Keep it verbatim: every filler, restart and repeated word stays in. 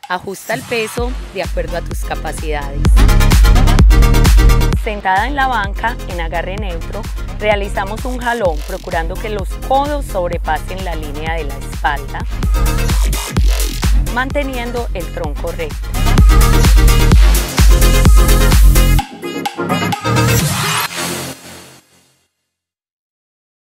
Ajusta el peso de acuerdo a tus capacidades. Sentada en la banca, en agarre neutro, realizamos un jalón procurando que los codos sobrepasen la línea de la espalda, manteniendo el tronco recto.